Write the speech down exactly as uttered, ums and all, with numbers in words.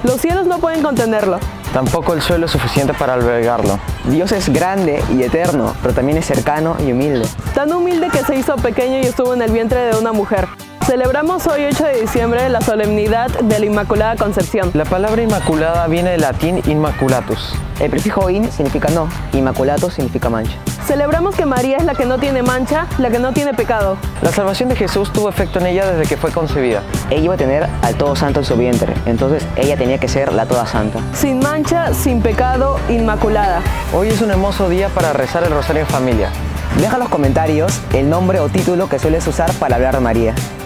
Los cielos no pueden contenerlo. Tampoco el suelo es suficiente para albergarlo. Dios es grande y eterno, pero también es cercano y humilde. Tan humilde que se hizo pequeño y estuvo en el vientre de una mujer. Celebramos hoy ocho de diciembre la solemnidad de la Inmaculada Concepción. La palabra inmaculada viene del latín immaculatus. El prefijo in significa no, immaculatus significa mancha. Celebramos que María es la que no tiene mancha, la que no tiene pecado. La salvación de Jesús tuvo efecto en ella desde que fue concebida. Ella iba a tener al Todo Santo en su vientre, entonces ella tenía que ser la Toda Santa. Sin mancha, sin pecado, inmaculada. Hoy es un hermoso día para rezar el rosario en familia. Deja en los comentarios el nombre o título que sueles usar para hablar de María.